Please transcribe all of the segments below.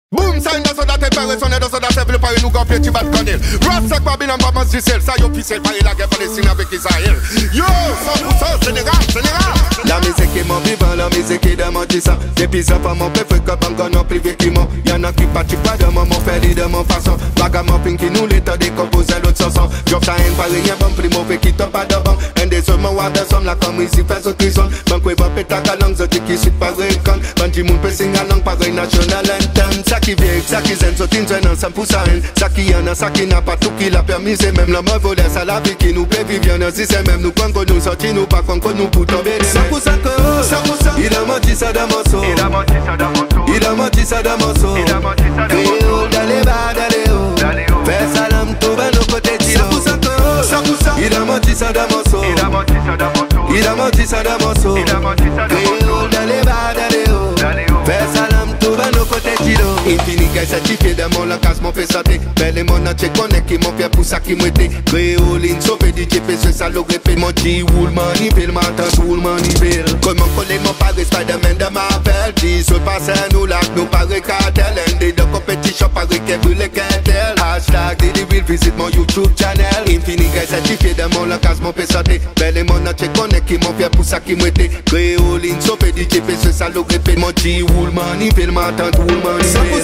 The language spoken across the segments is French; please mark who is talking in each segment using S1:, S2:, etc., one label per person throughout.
S1: Boom, sign da so da te pare sonne da so da se vle pare nou gan pied ti bat kanel. Rap Babylon pas man Giselle, ça yo pissel pare la guerre Palestine avec Israël. Yo, 100% Sénégal, Sénégal.
S2: La musique est mon vivant, la musique est de mon tissant. Depuis ça, pas mon préféré que banque non privé qui m'ont. Y'en a qui pratique pas de mon fait de mon façon. Bagamon pin qui nous l'état décomposé l'autre chanson. Job ça en pare rien bon primo fait qui tombe pas de bon. Un des seulement wa de somme la comme ici fait ce qui sonne. Banque ouais va péta la langue, zoti qui suit pas récon. Bandi moun peut sing la langue pas national anthem. Ça qui vient, ça qui zen, sotin zen en 100% haine. Ça qui y'en a, ça qui n'a pas tout qui l'a permis. C'est même la mauvais voler, ça la vie qui nous plaît vivre. Y'en a si c'est même nous quand nous sortis, nous pas quand nous pour tomber. 100% il a menti ça dans mon son. Il a menti ça dans mon son. Il a menti ça dans mon son. Il a menti ça dans mon son. D'aller bas, d'aller haut. Fais salam, tout va nos côtés tiro. 100% il a menti ça dans mon son. Il a menti ça dans mon son. Il a menti ça dans mon son. Il a menti ça dans mon son. D'aller bas, d'aller haut. Fais salam, tout va nos côtés tiro. Infini gars certifié de mon langage mon fait santé. Belle et mon entier connaît qui m'ont fait pour ça qui m'était. Créoline sauvé DJ PC ça le répète. Mon G Woolman il m'entend Woolman il comment coller mon pari Spider-Man de Marvel. Dis se passe à nous là nous pari cartel. Endé de compétition pari qu'elle brûle cartel. Hashtag Didi Will visite mon YouTube channel. Infini gars certifié de mon langage mon fait santé. Belle et mon entier connaît qui m'ont fait pour ça qui m'était. Créoline sauvé DJ PC ça le répète. Mon G Woolman il m'entend Woolman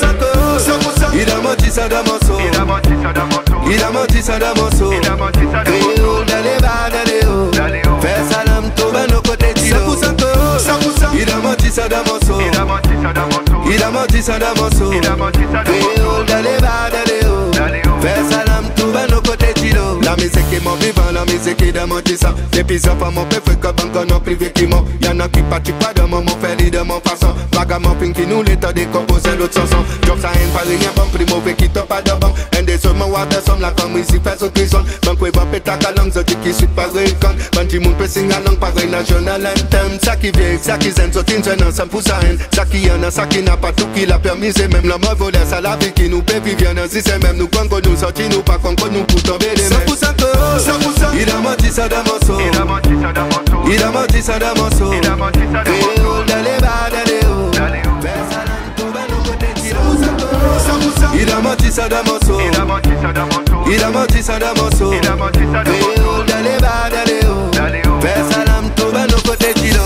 S2: il a menti ça dans mon son. Il a menti ça dans mon son. Il a menti ça dans mon son. Il a menti ça dans mon son. D'aller bas, d'aller haut. Fais salam, tout va nos côtés tiro. 100% il a menti ça dans mon son. Il a menti ça dans mon son. Il a menti ça dans mon son. Il a menti ça dans mon son. D'aller bas, d'aller haut. Fais salam, tout va nos côtés tiro. La musique est mon vivant, la musique est de mon tissant. Depuis ça, pas mon préféré que banque non privé qui m'ont. Y'en a qui pratiquent pas de mon fait de mon façon. Bagamon pin qui nous l'état décomposé l'autre chanson. Job ça en pare rien bon primo fait qui tombe pas de bon. Un des seulement wa de somme la comme ici fait ce qui sonne. Banque ouais va péta la langue zoti qui suit pas récon. Bandi moun peut sing la langue pareil national anthem. Ça qui vient, ça qui zen, sotin zen en 100% haine. Ça qui y'en a, ça qui n'a pas tout qui l'a permis. C'est même la mauvais voler, ça la vie qui nous paie vivre. Y'en a si c'est même nous quand nous sortis, nous pas quand nous pour tomber les mains. 100% il a menti ça dans mon son. Il a menti ça dans mon son. Il a menti ça dans mon son. Il a menti ça dans mon son. D'aller bas, d'aller haut. Fais salam, tout va nos côtés tiro. 100% il a menti ça dans mon son. Il a menti ça dans mon son. Il a menti ça dans mon son. Il a menti ça dans mon son. D'aller bas, d'aller haut. Fais salam, tout va nos côtés tiro.